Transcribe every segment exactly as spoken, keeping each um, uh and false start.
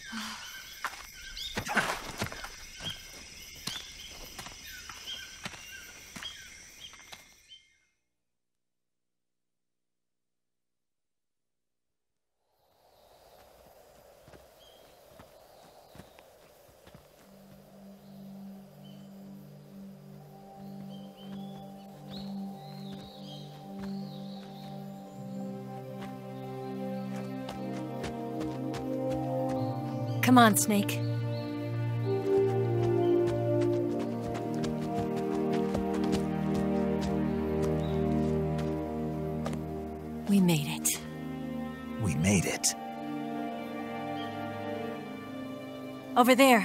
Come on, Snake. We made it. We made it. Over there.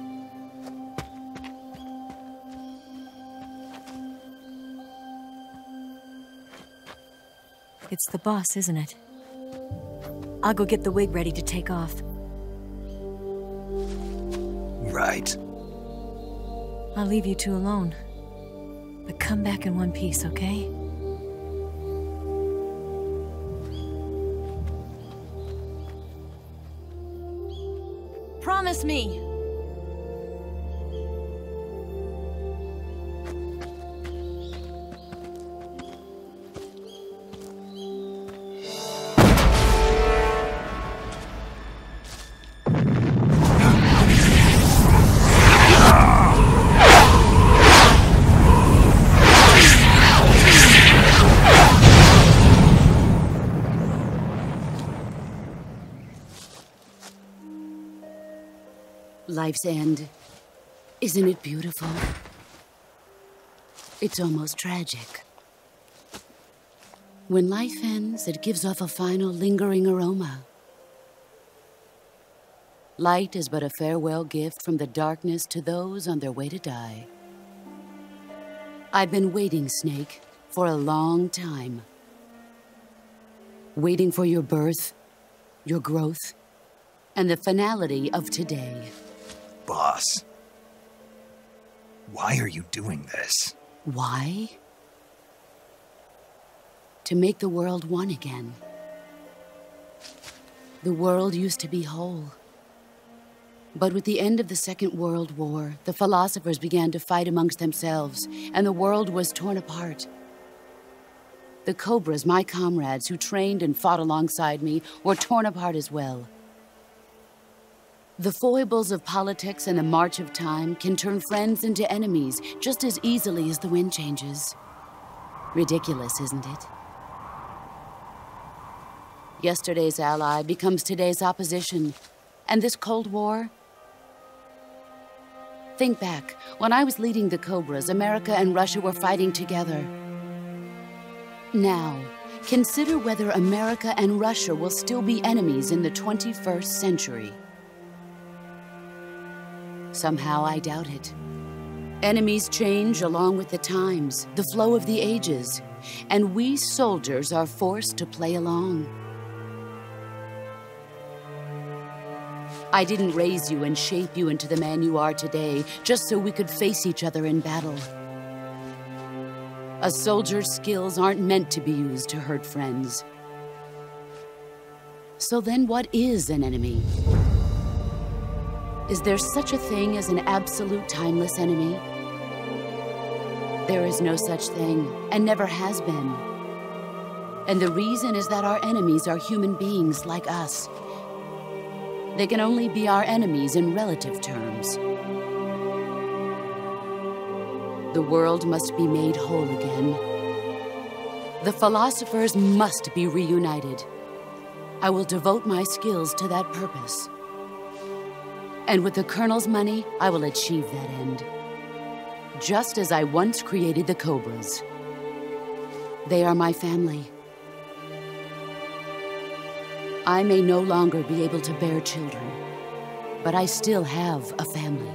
It's the boss, isn't it? I'll go get the wig ready to take off. Right. I'll leave you two alone. But come back in one piece, okay? Promise me! Life's end. Isn't it beautiful? It's almost tragic. When life ends, it gives off a final lingering aroma. Light is but a farewell gift from the darkness to those on their way to die. I've been waiting, Snake, for a long time. Waiting for your birth, your growth, and the finality of today. Boss, why are you doing this? Why? To make the world one again. The world used to be whole. But with the end of the Second World War, the philosophers began to fight amongst themselves, and the world was torn apart. The Cobras, my comrades who trained and fought alongside me, were torn apart as well. The foibles of politics and the march of time can turn friends into enemies just as easily as the wind changes. Ridiculous, isn't it? Yesterday's ally becomes today's opposition. And this Cold War? Think back. When I was leading the Cobras, America and Russia were fighting together. Now, consider whether America and Russia will still be enemies in the twenty-first century. Somehow I doubt it. Enemies change along with the times, the flow of the ages, and we soldiers are forced to play along. I didn't raise you and shape you into the man you are today just so we could face each other in battle. A soldier's skills aren't meant to be used to hurt friends. So then what is an enemy? Is there such a thing as an absolute timeless enemy? There is no such thing, and never has been. And the reason is that our enemies are human beings like us. They can only be our enemies in relative terms. The world must be made whole again. The philosophers must be reunited. I will devote my skills to that purpose. And with the Colonel's money, I will achieve that end. Just as I once created the Cobras. They are my family. I may no longer be able to bear children, but I still have a family.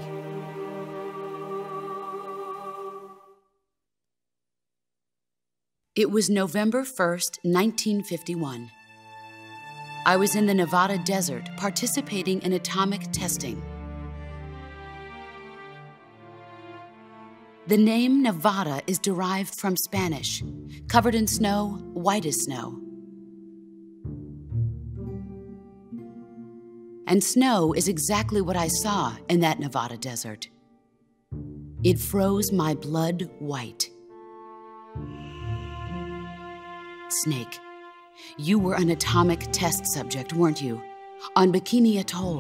It was November first, nineteen fifty-one. I was in the Nevada desert participating in atomic testing. The name Nevada is derived from Spanish, covered in snow, white as snow. and snow is exactly what I saw in that Nevada desert. It froze my blood white. Snake, you were an atomic test subject, weren't you? On Bikini Atoll.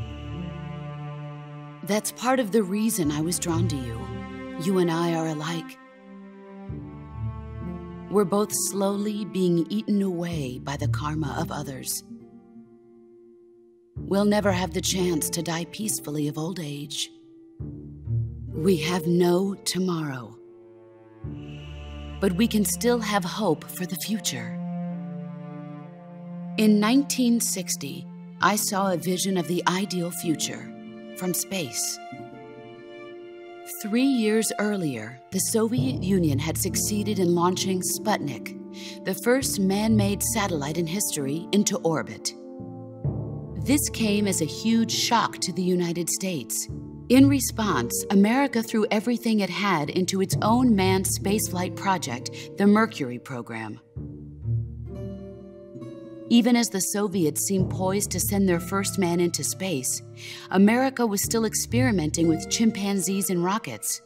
That's part of the reason I was drawn to you. You and I are alike. We're both slowly being eaten away by the karma of others. We'll never have the chance to die peacefully of old age. We have no tomorrow. But we can still have hope for the future. In nineteen sixty, I saw a vision of the ideal future from space. Three years earlier, the Soviet Union had succeeded in launching Sputnik, the first man-made satellite in history, into orbit. This came as a huge shock to the United States. In response, America threw everything it had into its own manned spaceflight project, the Mercury program. Even as the Soviets seemed poised to send their first man into space, America was still experimenting with chimpanzees and rockets.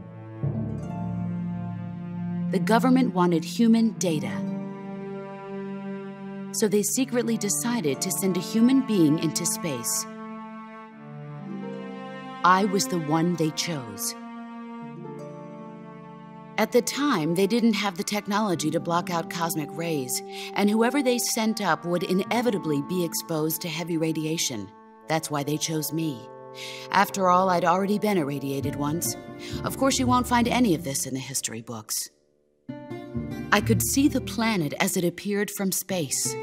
The government wanted human data, so they secretly decided to send a human being into space. I was the one they chose. At the time, they didn't have the technology to block out cosmic rays, and whoever they sent up would inevitably be exposed to heavy radiation. That's why they chose me. After all, I'd already been irradiated once. Of course, you won't find any of this in the history books. I could see the planet as it appeared from space.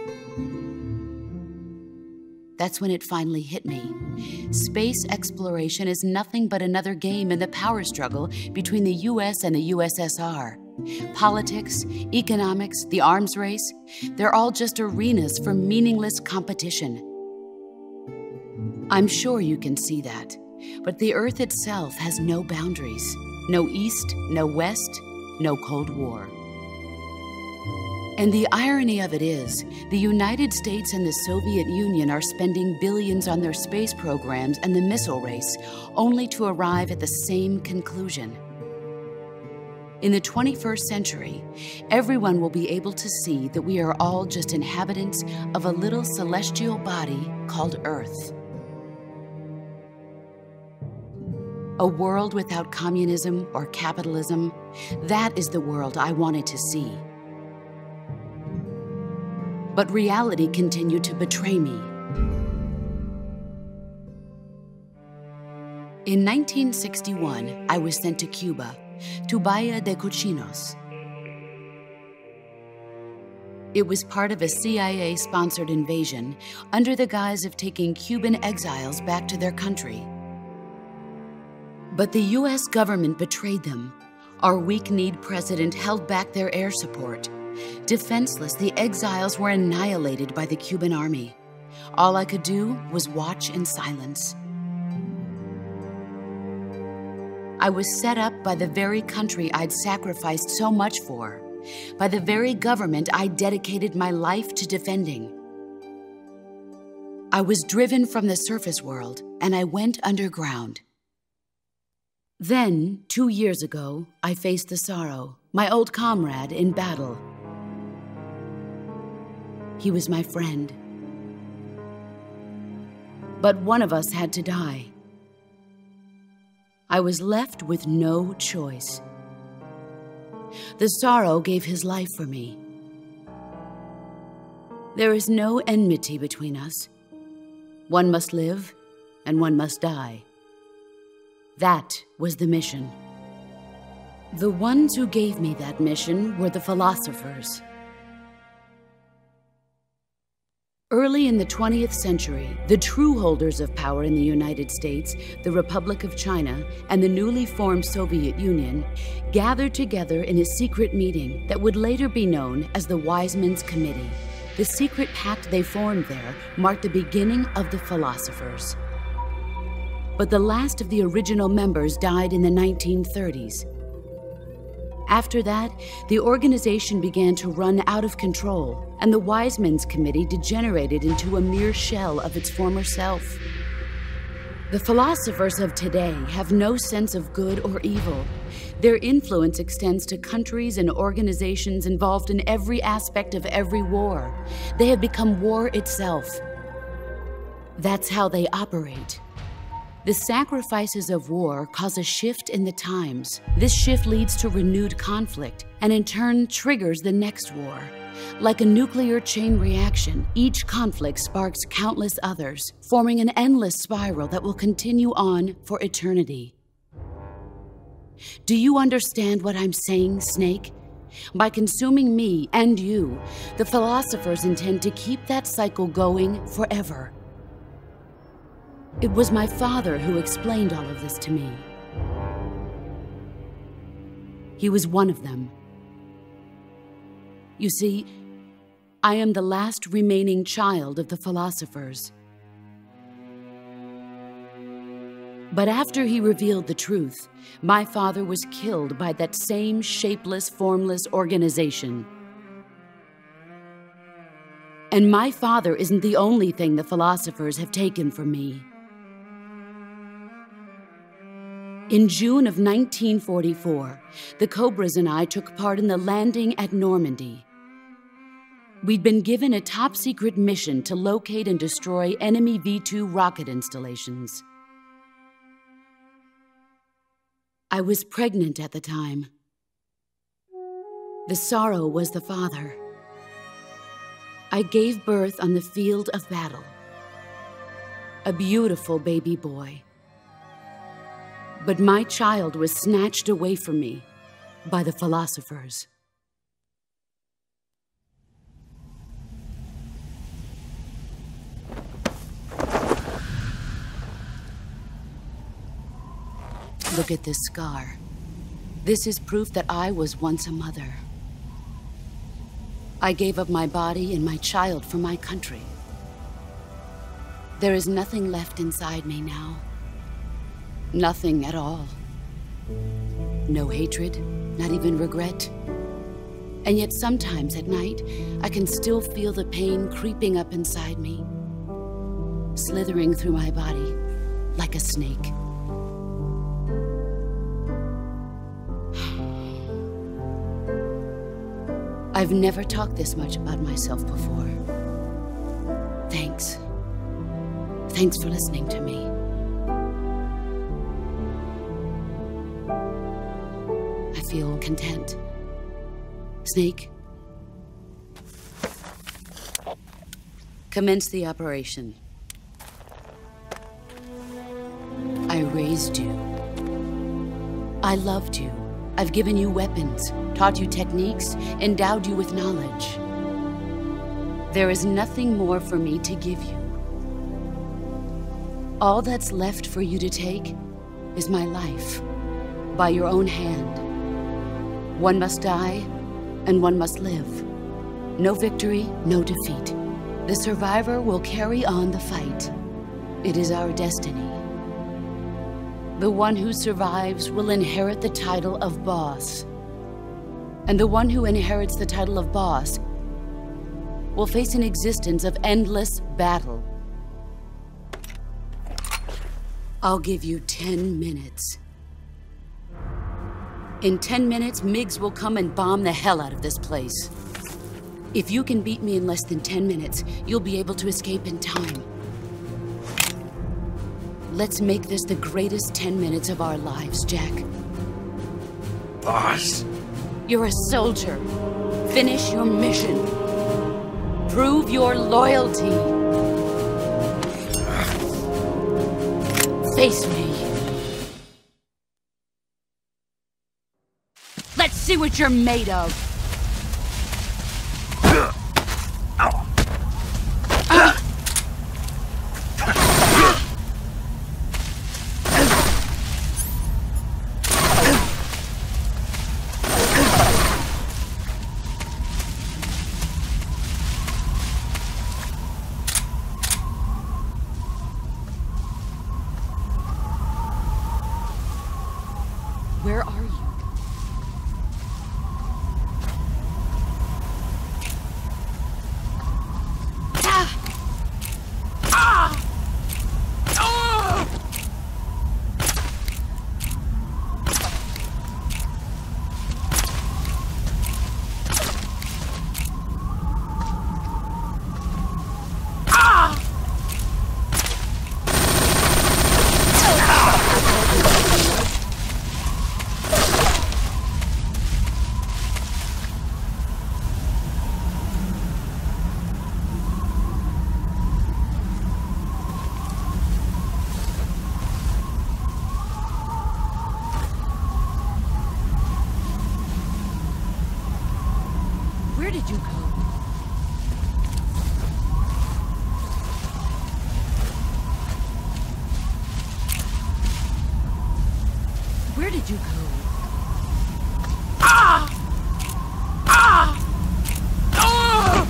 That's when it finally hit me. Space exploration is nothing but another game in the power struggle between the U S and the U S S R. Politics, economics, the arms race, they're all just arenas for meaningless competition. I'm sure you can see that, but the Earth itself has no boundaries. No East, no West, no Cold War. And the irony of it is, the United States and the Soviet Union are spending billions on their space programs and the missile race, only to arrive at the same conclusion. In the twenty-first century, everyone will be able to see that we are all just inhabitants of a little celestial body called Earth. A world without communism or capitalism, that is the world I wanted to see. But reality continued to betray me. In nineteen sixty-one, I was sent to Cuba, to Bahia de Cochinos. It was part of a C I A-sponsored invasion under the guise of taking Cuban exiles back to their country. But the U S government betrayed them. Our weak-kneed president held back their air support. Defenseless, the exiles were annihilated by the Cuban army. All I could do was watch in silence. I was set up by the very country I'd sacrificed so much for, by the very government I dedicated my life to defending. I was driven from the surface world, and I went underground. Then, two years ago, I faced the sorrow, my old comrade in battle. He was my friend. But one of us had to die. I was left with no choice. The sorrow gave his life for me. There is no enmity between us. One must live, and one must die. That was the mission. The ones who gave me that mission were the philosophers. Early in the twentieth century, the true holders of power in the United States, the Republic of China, and the newly formed Soviet Union gathered together in a secret meeting that would later be known as the Wise Men's Committee. The secret pact they formed there marked the beginning of the philosophers. But the last of the original members died in the nineteen thirties. After that, the organization began to run out of control, and the Wise Men's Committee degenerated into a mere shell of its former self. The philosophers of today have no sense of good or evil. Their influence extends to countries and organizations involved in every aspect of every war. They have become war itself. That's how they operate. The sacrifices of war cause a shift in the times. This shift leads to renewed conflict, and in turn triggers the next war. Like a nuclear chain reaction, each conflict sparks countless others, forming an endless spiral that will continue on for eternity. Do you understand what I'm saying, Snake? By consuming me and you, the philosophers intend to keep that cycle going forever. It was my father who explained all of this to me. He was one of them. You see, I am the last remaining child of the philosophers. But after he revealed the truth, my father was killed by that same shapeless, formless organization. And my father isn't the only thing the philosophers have taken from me. In June of nineteen forty-four, the Cobras and I took part in the landing at Normandy. We'd been given a top-secret mission to locate and destroy enemy V two rocket installations. I was pregnant at the time. The sorrow was the father. I gave birth on the field of battle. A beautiful baby boy. But my child was snatched away from me by the philosophers. Look at this scar. This is proof that I was once a mother. I gave up my body and my child for my country. There is nothing left inside me now. Nothing at all. No hatred, not even regret. And yet sometimes at night, I can still feel the pain creeping up inside me, slithering through my body like a snake. I've never talked this much about myself before. Thanks. Thanks for listening to me. I feel content. Snake, commence the operation. I raised you. I loved you. I've given you weapons, taught you techniques, endowed you with knowledge. There is nothing more for me to give you. All that's left for you to take is my life, by your own hand. One must die, and one must live. No victory, no defeat. The survivor will carry on the fight. It is our destiny. The one who survives will inherit the title of boss. And the one who inherits the title of boss will face an existence of endless battle. I'll give you ten minutes. In ten minutes, MiGs will come and bomb the hell out of this place. If you can beat me in less than ten minutes, you'll be able to escape in time. Let's make this the greatest ten minutes of our lives, Jack. Boss. You're a soldier. Finish your mission. Prove your loyalty. Face me. Let's see what you're made of. Where are you? did you go? Where did you go? Ah! Ah! Ah!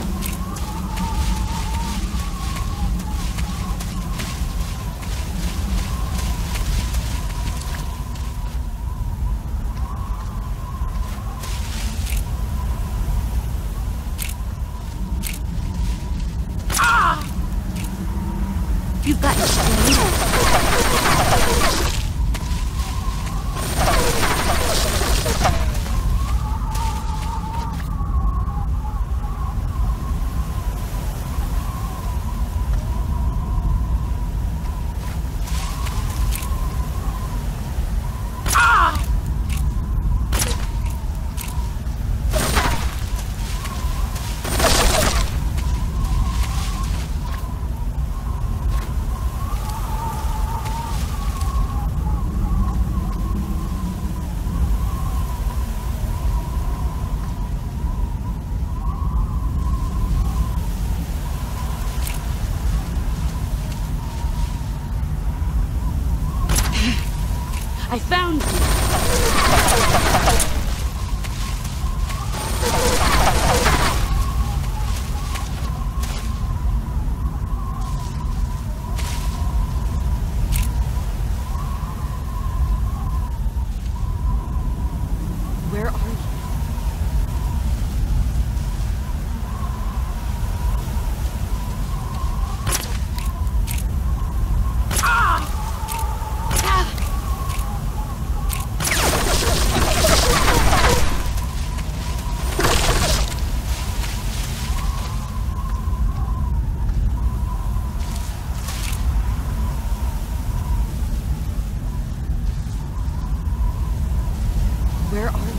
You've got your I found you! Where are you? Where are you?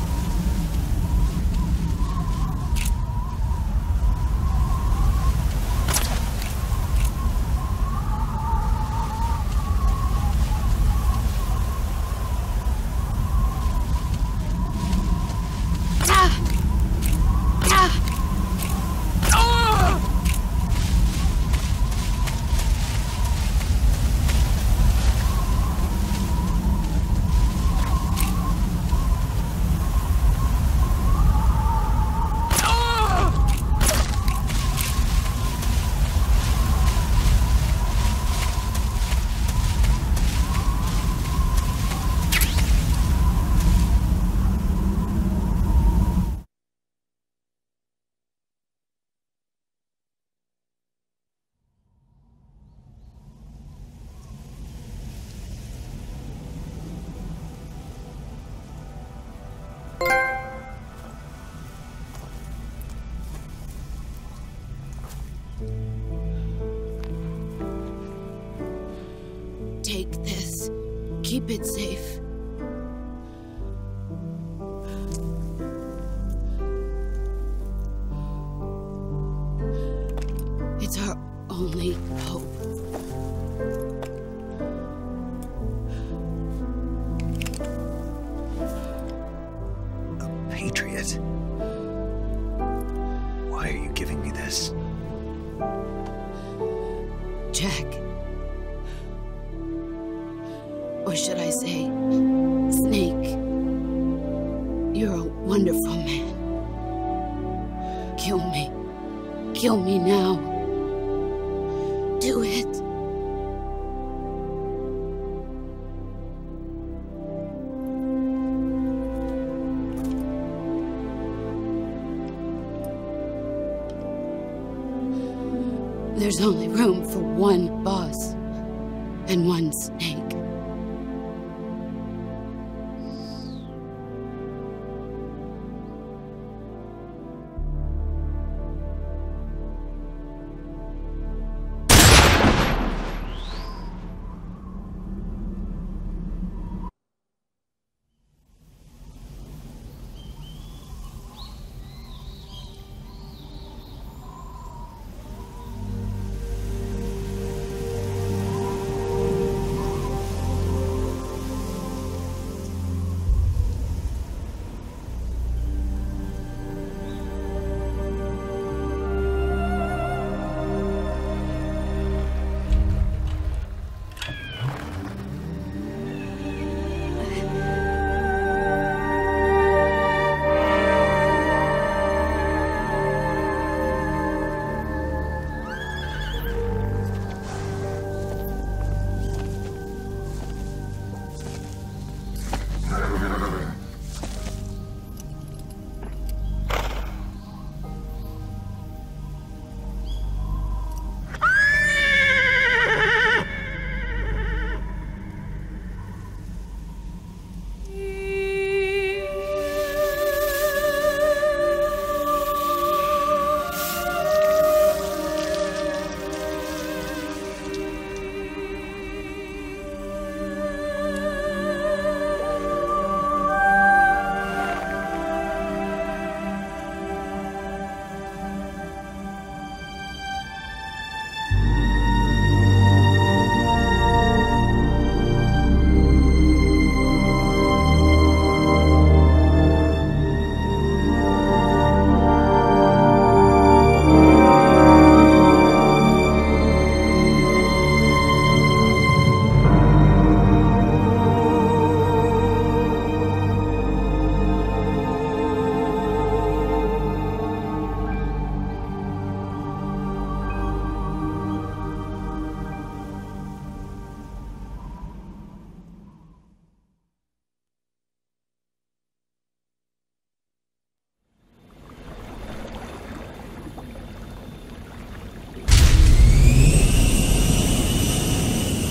Take this. Keep it safe. It's our only hope. A patriot? Why are you giving me this? Jack. Or should I say, Snake? You're a wonderful man. Kill me. Kill me now. Do it. There's only room for one boss and one Snake.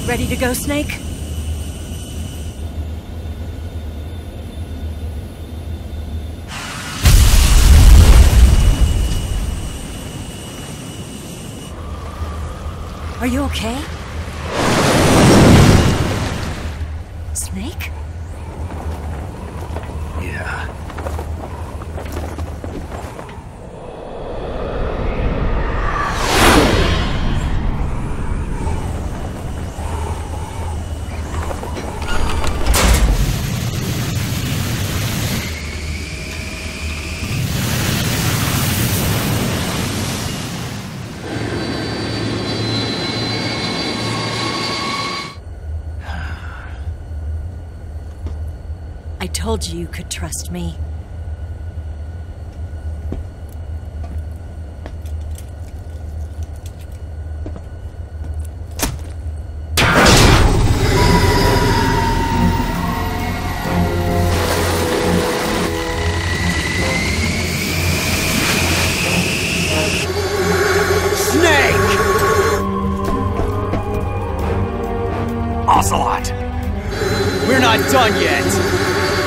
Ready to go, Snake? Are you okay? Snake? Yeah. I told you you could trust me. Snake! Ocelot! We're not done yet!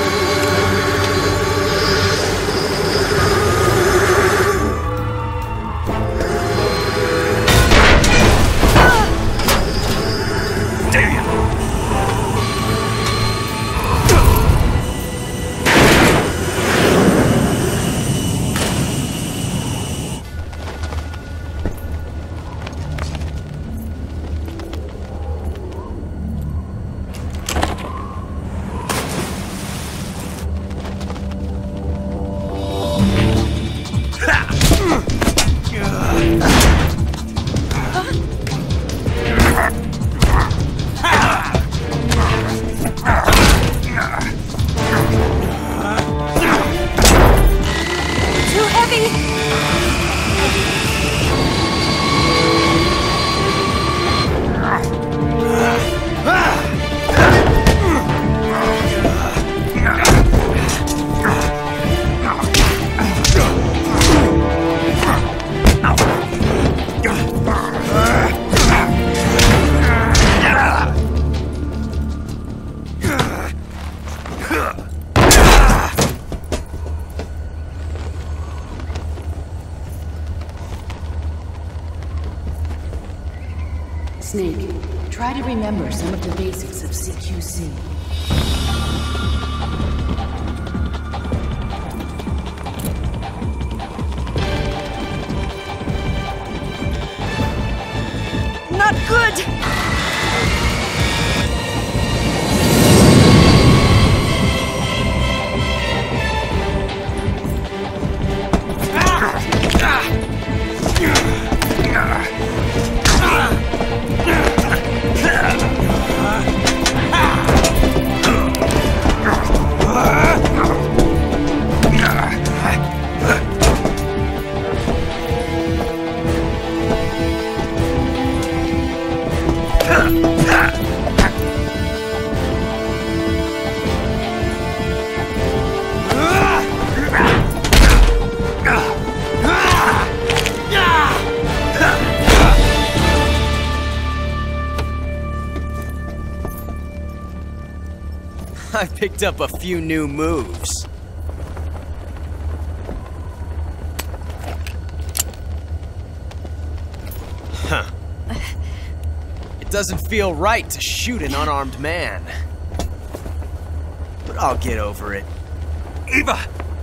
Snake, try to remember some of the basics of C Q C. Not good! I picked up a few new moves. Huh. It doesn't feel right to shoot an unarmed man. But I'll get over it. Eva!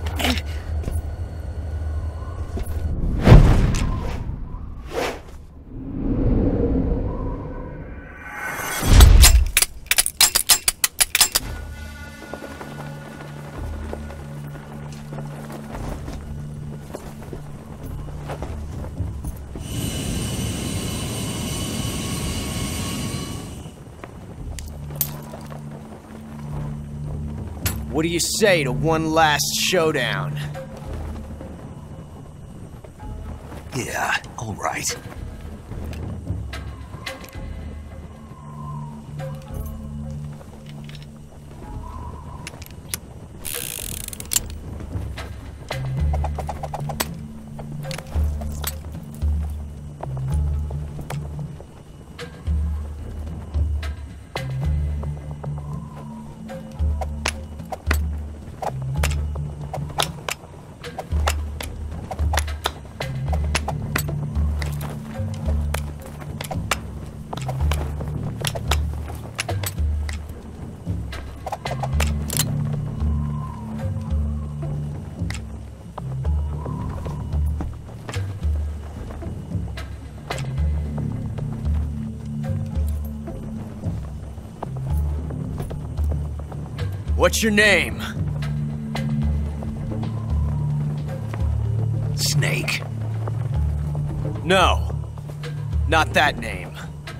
What do you say to one last showdown? Yeah, all right. What's your name? Snake. No. Not that name.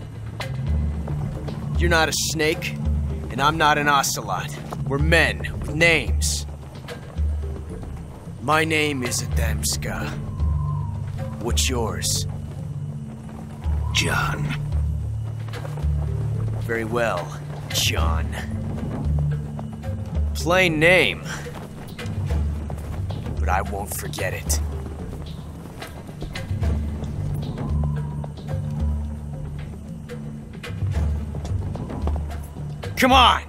You're not a snake, and I'm not an ocelot. We're men with names. My name is Adamska. What's yours? John. Very well, John. Plain name. But I won't forget it. Come on!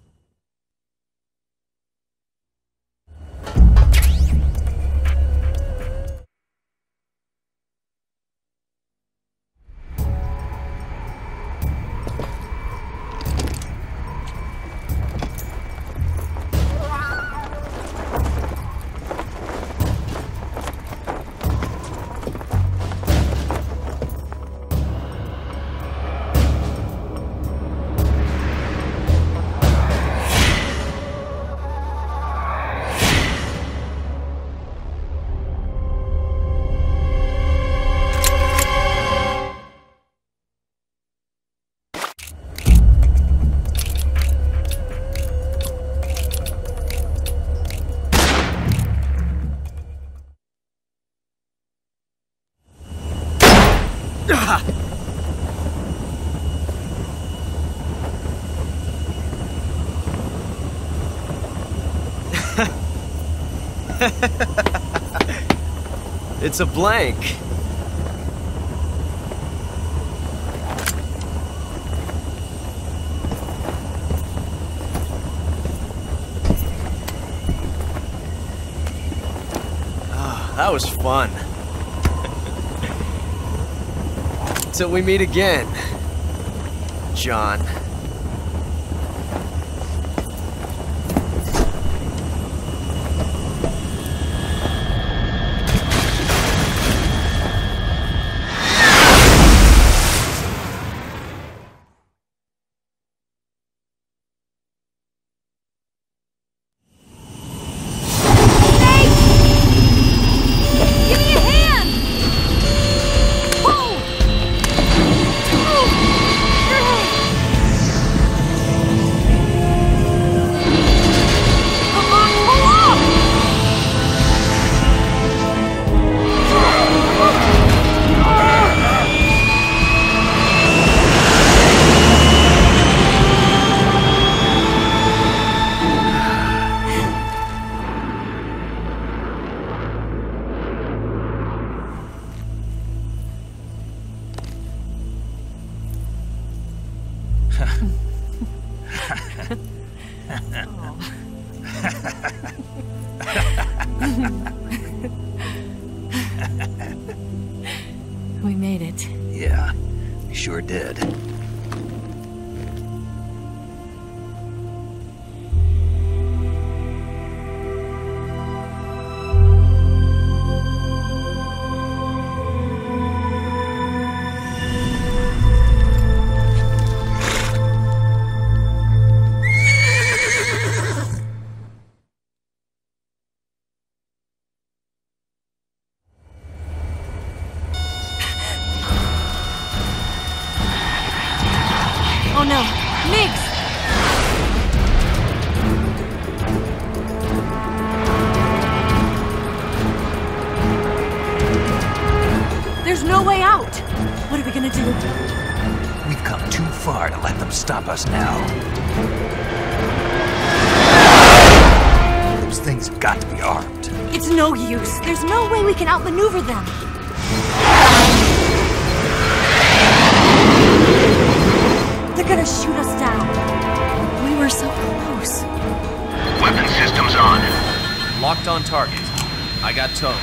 It's a blank. Oh, that was fun. Till we meet again, John. We made it. Yeah, we sure did. Oh no, Migs! There's no way out! What are we gonna do? We've come too far to let them stop us now. Those things have got to be armed. It's no use. There's no way we can outmaneuver them. They're gonna shoot us down. We were so close. Weapon systems on. Locked on target. I got towed.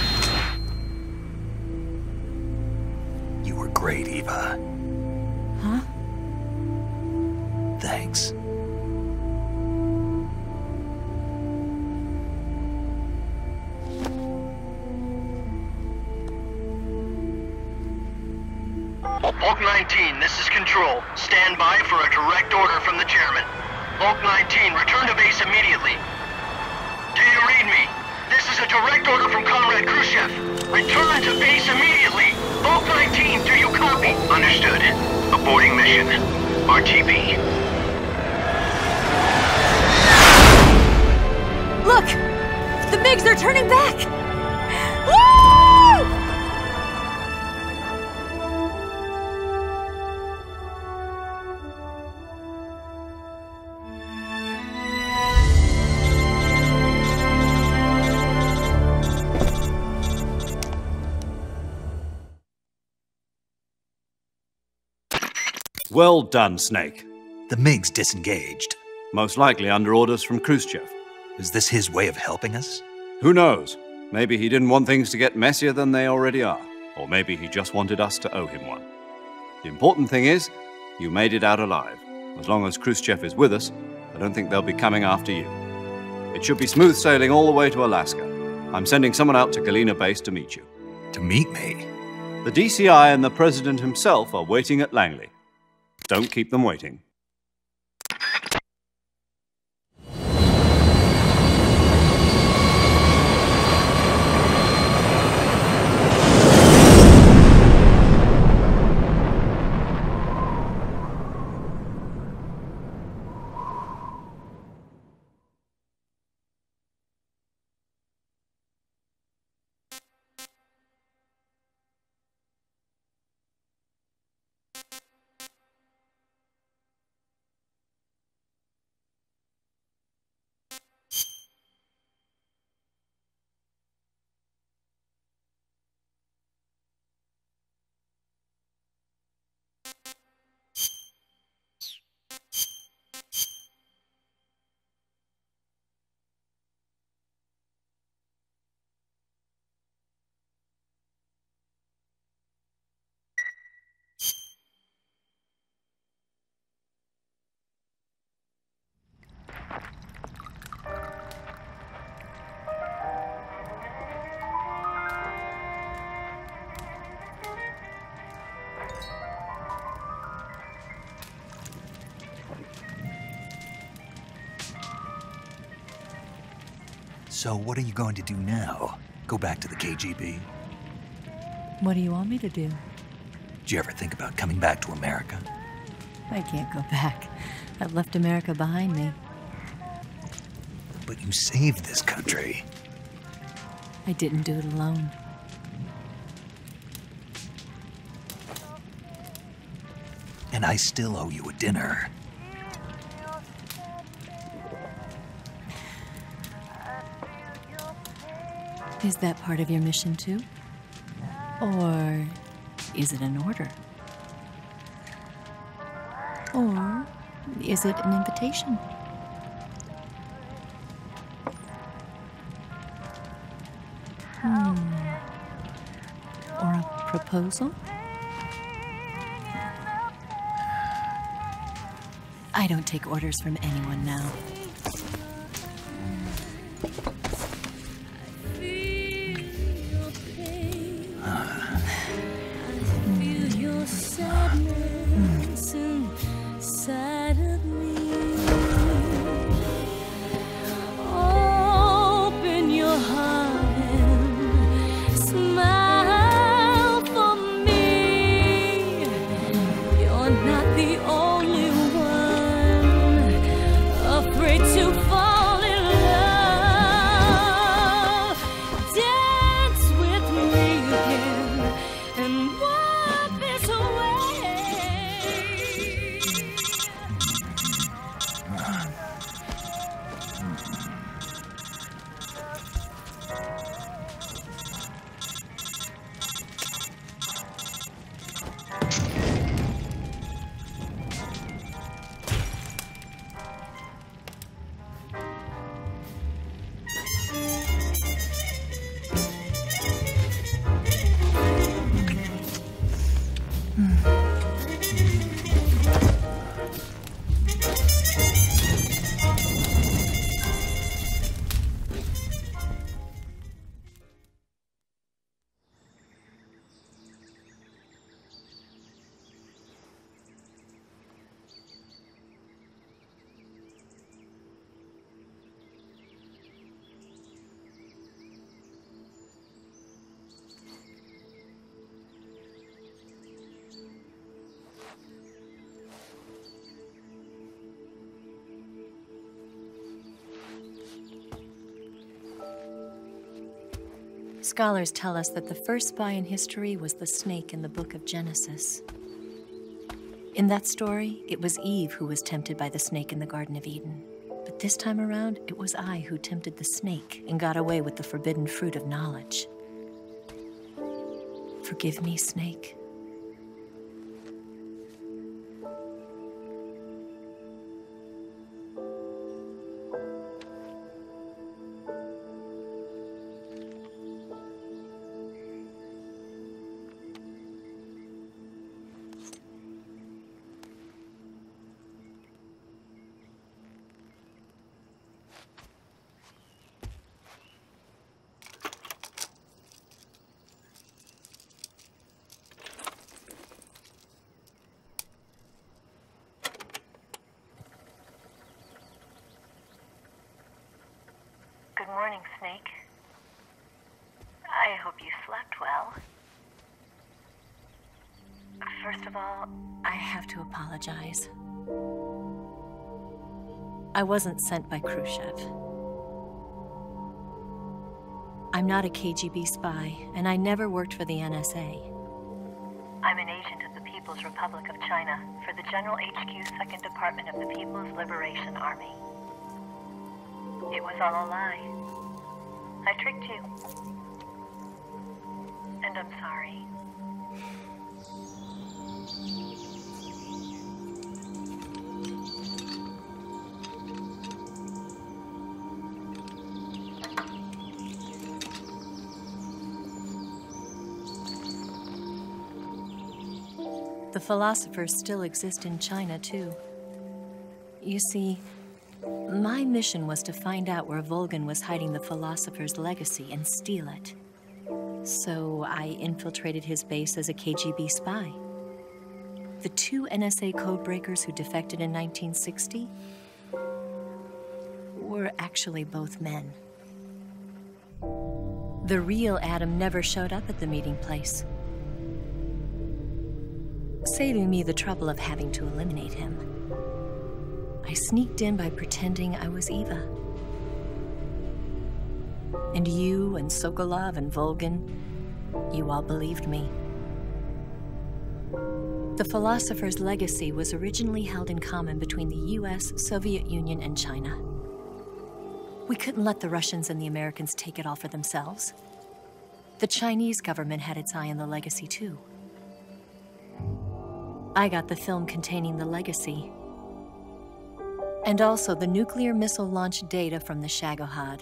You were great, Eva. Huh? Thanks. Hulk nineteen, this is Control. Stand by for a direct order from the chairman. Bulk nineteen, return to base immediately. Do you read me? This is a direct order from Comrade Khrushchev. Return to base immediately! Bulk nineteen, do you copy? Understood. Aborting mission. R T B. Look! The MiGs are turning back! Woo! Well done, Snake. The MiGs disengaged. Most likely under orders from Khrushchev. Is this his way of helping us? Who knows? Maybe he didn't want things to get messier than they already are. Or maybe he just wanted us to owe him one. The important thing is, you made it out alive. As long as Khrushchev is with us, I don't think they'll be coming after you. It should be smooth sailing all the way to Alaska. I'm sending someone out to Galena Base to meet you. To meet me? The D C I and the President himself are waiting at Langley. Don't keep them waiting. So what are you going to do now? Go back to the K G B? What do you want me to do? Did you ever think about coming back to America? I can't go back. I've left America behind me. But you saved this country. I didn't do it alone. And I still owe you a dinner. Is that part of your mission too? Or is it an order? Or is it an invitation? Hmm. Or a proposal? I don't take orders from anyone now. Afraid Scholars tell us that the first spy in history was the snake in the book of Genesis. In that story, it was Eve who was tempted by the snake in the Garden of Eden. But this time around, it was I who tempted the snake and got away with the forbidden fruit of knowledge. Forgive me, Snake. Good morning, Snake. I hope you slept well. First of all, I have to apologize. I wasn't sent by Khrushchev. I'm not a K G B spy, and I never worked for the N S A. I'm an agent of the People's Republic of China for the General H Q Second Department of the People's Liberation Army. It was all a lie. I tricked you. And I'm sorry. The philosophers still exist in China, too. You see, my mission was to find out where Volgin was hiding the philosopher's legacy and steal it. So I infiltrated his base as a K G B spy. The two N S A codebreakers who defected in nineteen sixty were actually both men. The real Adam never showed up at the meeting place, saving me the trouble of having to eliminate him. I sneaked in by pretending I was Eva. And you and Sokolov and Volgin, you all believed me. The philosopher's legacy was originally held in common between the U S, Soviet Union, and China. We couldn't let the Russians and the Americans take it all for themselves. The Chinese government had its eye on the legacy too. I got the film containing the legacy, and also the nuclear missile launch data from the Shagohod.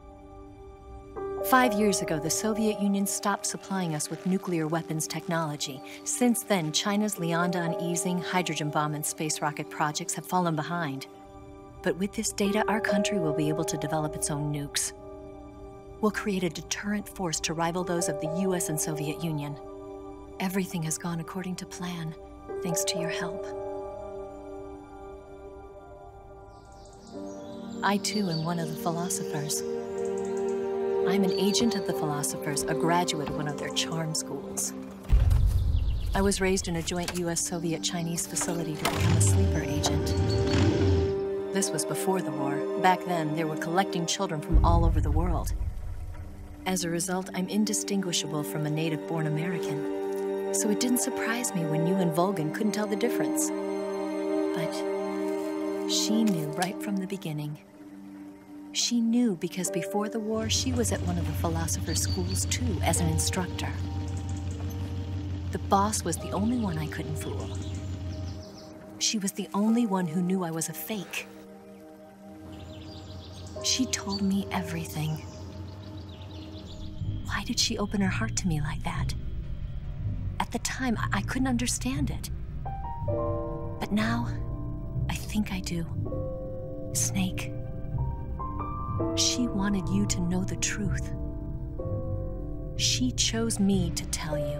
Five years ago, the Soviet Union stopped supplying us with nuclear weapons technology. Since then, China's Liaodong easing, hydrogen bomb, and space rocket projects have fallen behind. But with this data, our country will be able to develop its own nukes. We'll create a deterrent force to rival those of the U S and Soviet Union. Everything has gone according to plan, thanks to your help. I too am one of the philosophers. I'm an agent of the philosophers, a graduate of one of their charm schools. I was raised in a joint U S Soviet Chinese facility to become a sleeper agent. This was before the war. Back then, they were collecting children from all over the world. As a result, I'm indistinguishable from a native-born American. So it didn't surprise me when you and Volgin couldn't tell the difference. But she knew right from the beginning. She knew because before the war, she was at one of the philosopher's schools too, as an instructor. The boss was the only one I couldn't fool. She was the only one who knew I was a fake. She told me everything. Why did she open her heart to me like that? At the time, I, I couldn't understand it. But now, I think I do. Snake. She wanted you to know the truth. She chose me to tell you.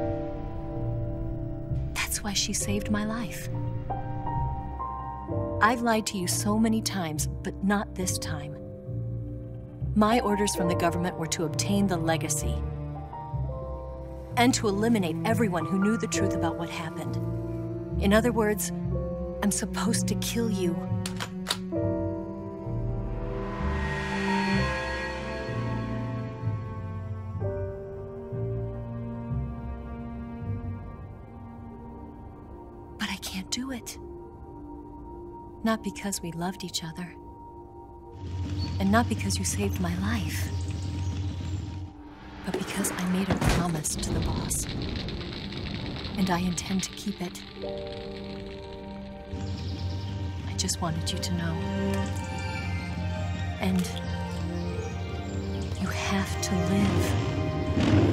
That's why she saved my life. I've lied to you so many times, but not this time. My orders from the government were to obtain the legacy and to eliminate everyone who knew the truth about what happened. In other words, I'm supposed to kill you. Not because we loved each other. And not because you saved my life. But because I made a promise to the boss. And I intend to keep it. I just wanted you to know. And you have to live.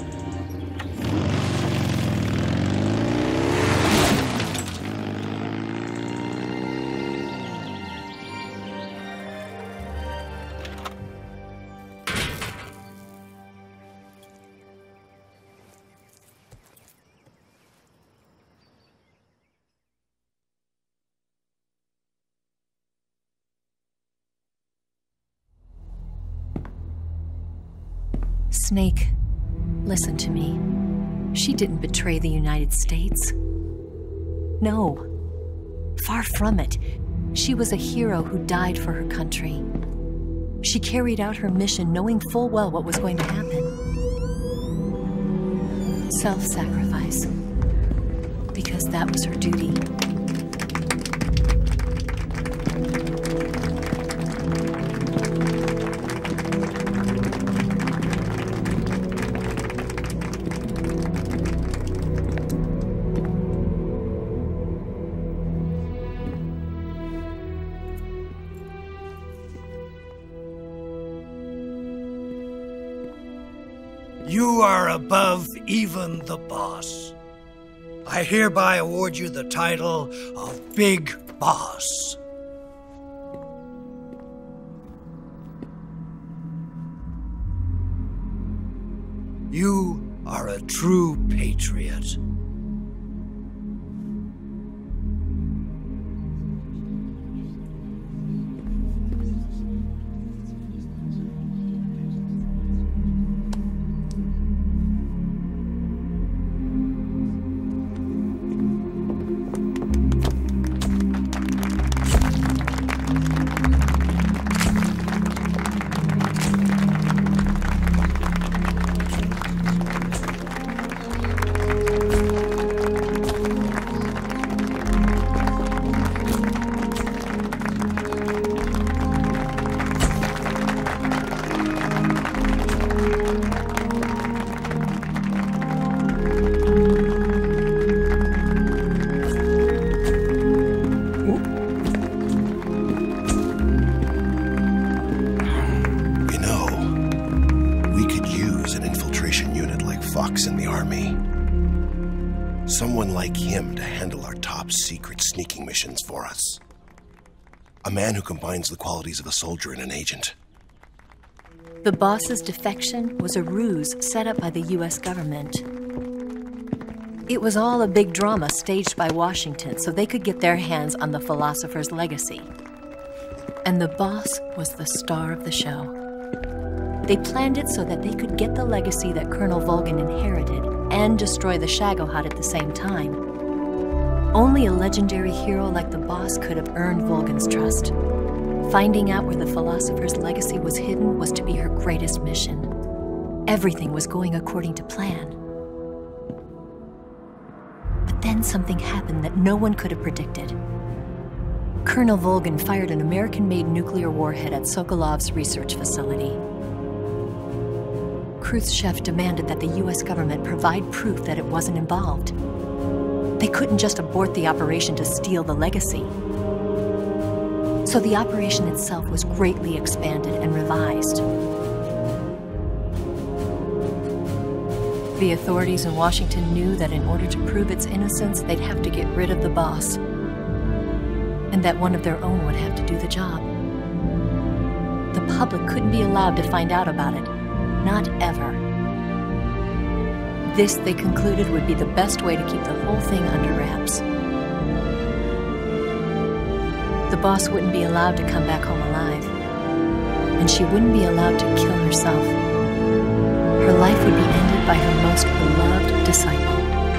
Snake, listen to me. She didn't betray the United States. No. Far from it. She was a hero who died for her country. She carried out her mission knowing full well what was going to happen. Self-sacrifice. Because that was her duty. You are above even the boss. I hereby award you the title of Big Boss. You are a true patriot. Someone like him to handle our top secret sneaking missions for us. A man who combines the qualities of a soldier and an agent. The boss's defection was a ruse set up by the U S government. It was all a big drama staged by Washington so they could get their hands on the philosopher's legacy. And the boss was the star of the show. They planned it so that they could get the legacy that Colonel Volgin inherited and destroy the Shagohod at the same time. Only a legendary hero like the boss could have earned Volgin's trust. Finding out where the philosopher's legacy was hidden was to be her greatest mission. Everything was going according to plan. But then something happened that no one could have predicted. Colonel Volgin fired an American-made nuclear warhead at Sokolov's research facility. Khrushchev demanded that the U S government provide proof that it wasn't involved. They couldn't just abort the operation to steal the legacy. So the operation itself was greatly expanded and revised. The authorities in Washington knew that in order to prove its innocence, they'd have to get rid of the boss, and that one of their own would have to do the job. The public couldn't be allowed to find out about it. Not ever. This, they concluded, would be the best way to keep the whole thing under wraps. The boss wouldn't be allowed to come back home alive, and she wouldn't be allowed to kill herself. Her life would be ended by her most beloved disciple.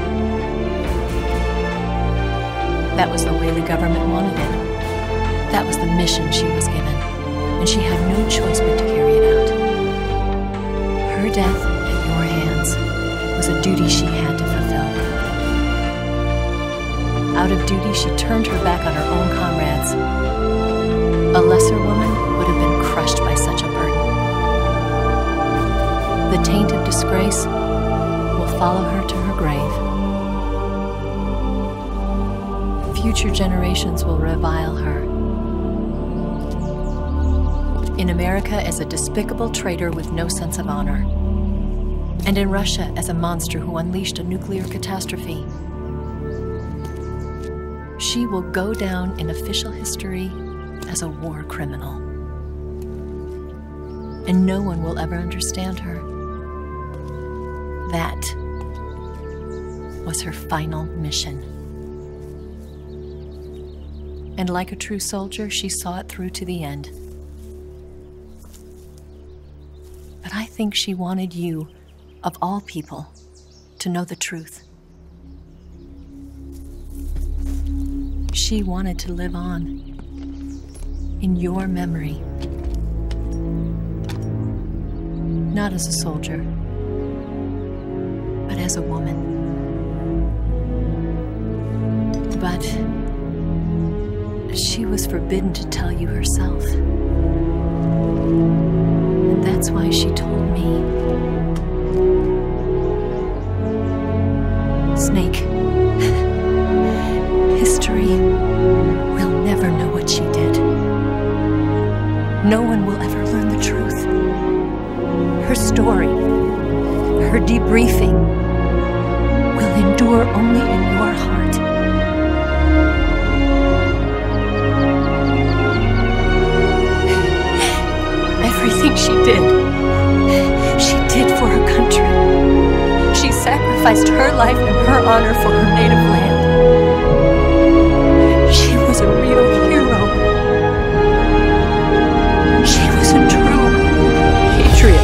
That was the way the government wanted it. That was the mission she was given, and she had no choice but to carry it out. Her death at your hands was a duty she had to fulfill. Out of duty, she turned her back on her own comrades. A lesser woman would have been crushed by such a burden. The taint of disgrace will follow her to her grave. Future generations will revile her. In America as a despicable traitor with no sense of honor. And in Russia as a monster who unleashed a nuclear catastrophe. She will go down in official history as a war criminal. And no one will ever understand her. That was her final mission. And like a true soldier, she saw it through to the end. But I think she wanted you, of all people, to know the truth. She wanted to live on in your memory. Not as a soldier, but as a woman. But she was forbidden to tell you herself. And that's why she told me. Snake, history will never know what she did. No one will ever learn the truth. Her story, her debriefing, will endure only in your heart. Everything she did, she did for her country. She sacrificed her life and her honor for her native land. She was a real hero. She was a true patriot.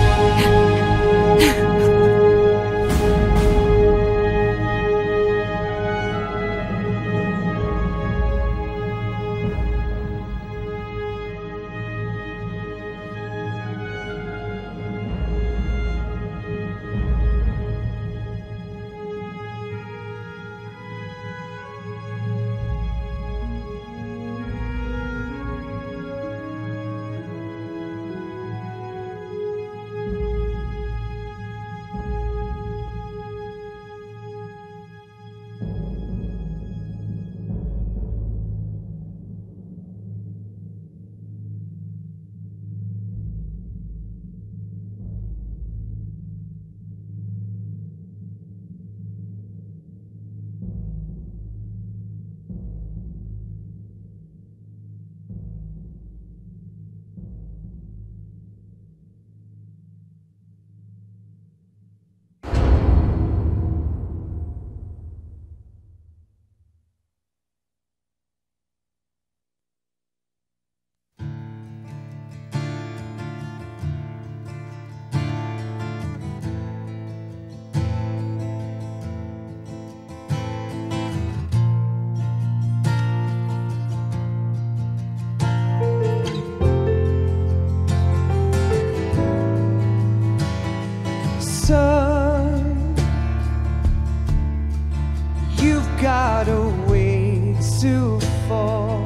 got a ways to fall.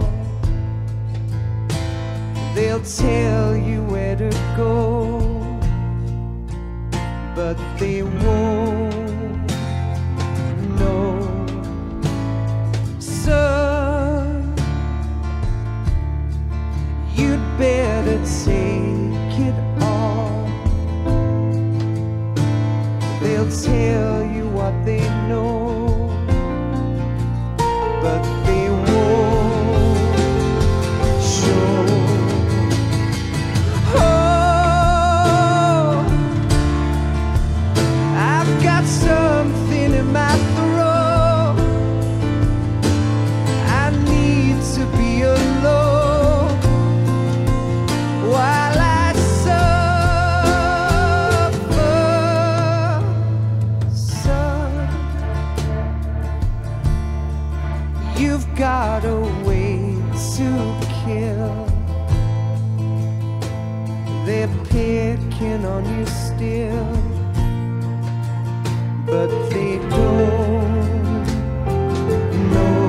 They'll tell you where to go, but they won't know. Son, you'd better take it all. They'll tell you what they know, but they won't show. Oh, I've got something in my throat. I need to be alone while I suffer. Son, you've got a way to kill. They're picking on you still, but they don't know.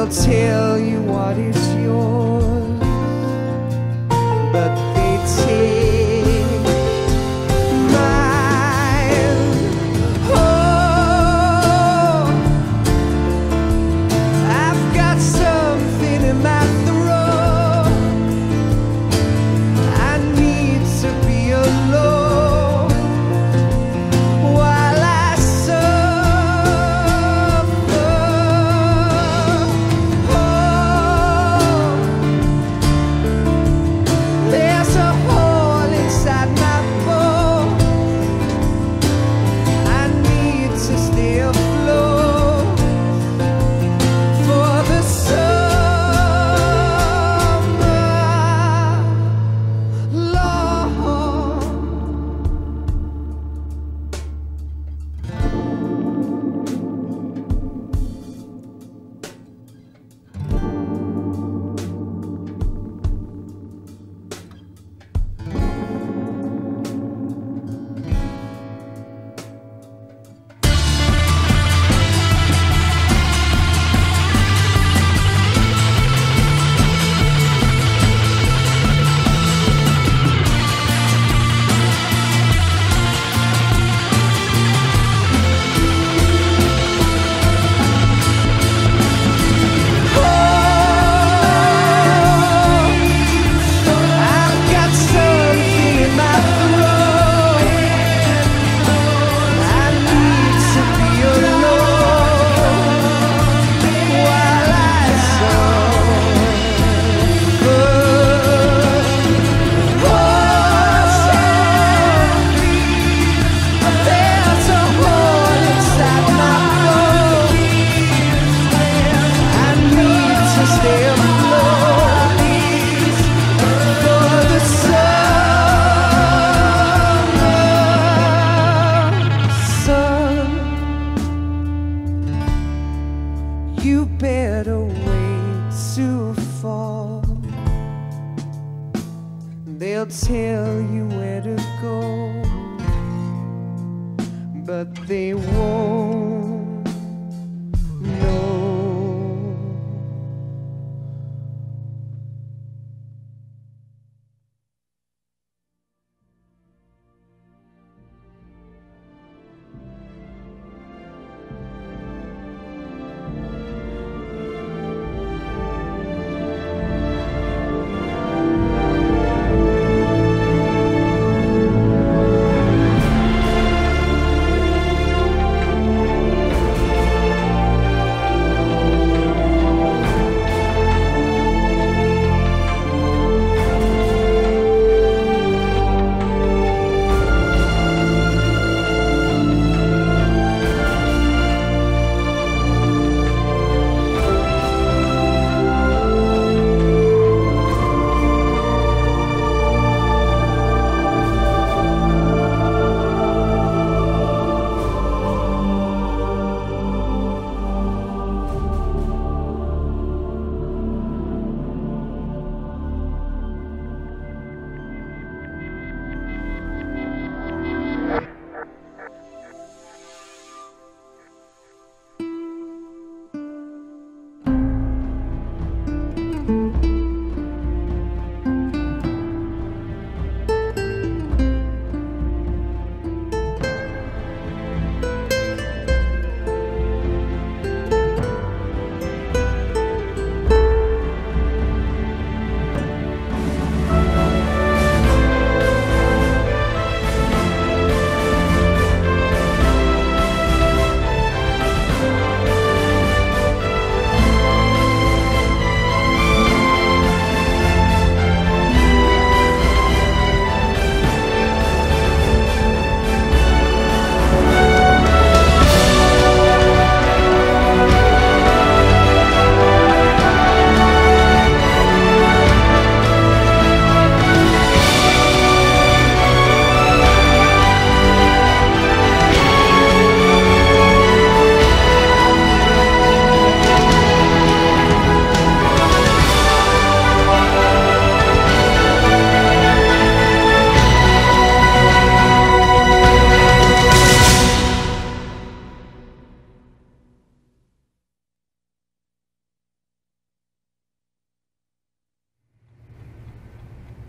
They'll tell you what is yours, but they take mine. Oh, I've got something in my throat. I need to be alone while I suffer. Oh, there's a hole inside my bones. I need to stay afloat for the summer, Lord. I've got something in my throat. I need to be alone while I suffer. Oh, there's a hole inside my bones. I need to stay afloat for the summer sun. You better wait to fall. They'll tell you where to go, but they won't know.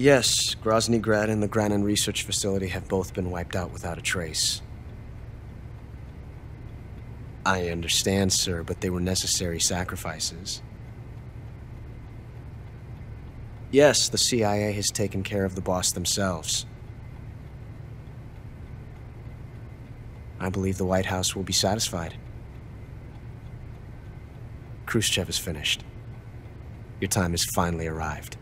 Yes, Grozny Grad and the Granin Research Facility have both been wiped out without a trace. I understand, sir, but they were necessary sacrifices. Yes, the C I A has taken care of the boss themselves. I believe the White House will be satisfied. Khrushchev is finished. Your time has finally arrived.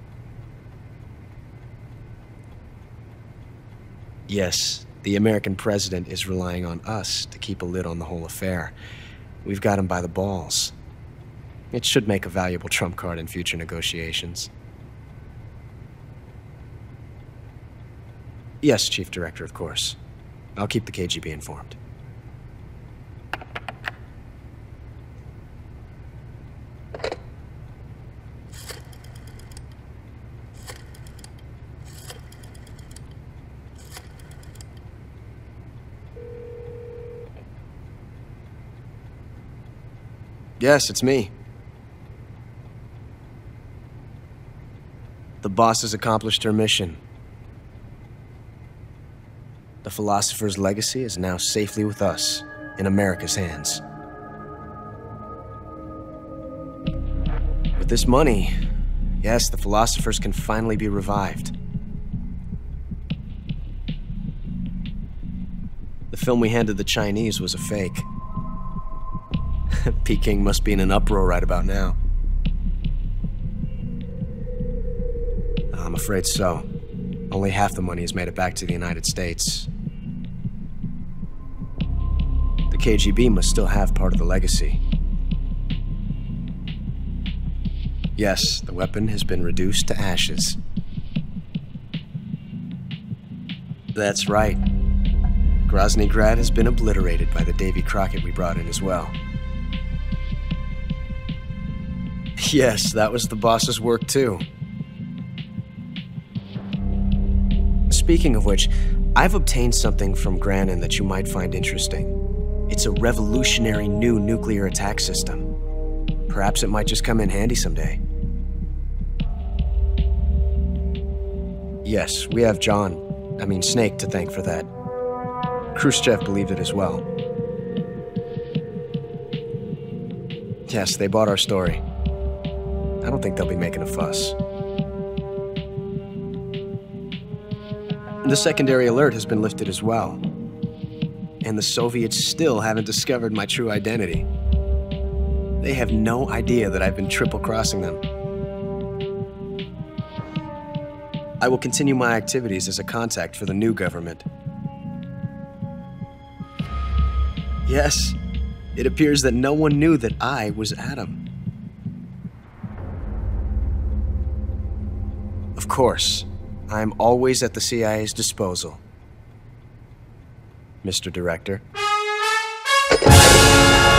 Yes, the American president is relying on us to keep a lid on the whole affair. We've got him by the balls. It should make a valuable trump card in future negotiations. Yes, Chief Director, of course. I'll keep the K G B informed. Yes, it's me. The boss has accomplished her mission. The philosopher's legacy is now safely with us, in America's hands. With this money, yes, the philosophers can finally be revived. The film we handed the Chinese was a fake. Peking must be in an uproar right about now. I'm afraid so. Only half the money has made it back to the United States. The K G B must still have part of the legacy. Yes, the weapon has been reduced to ashes. That's right. Grozny Grad has been obliterated by the Davy Crockett we brought in as well. Yes, that was the boss's work too. Speaking of which, I've obtained something from Granin that you might find interesting. It's a revolutionary new nuclear attack system. Perhaps it might just come in handy someday. Yes, we have John, I mean Snake, to thank for that. Khrushchev believed it as well. Yes, they bought our story. I don't think they'll be making a fuss. The secondary alert has been lifted as well. And the Soviets still haven't discovered my true identity. They have no idea that I've been triple-crossing them. I will continue my activities as a contact for the new government. Yes, it appears that no one knew that I was Adam. Of course, I'm always at the C I A's disposal, Mister Director.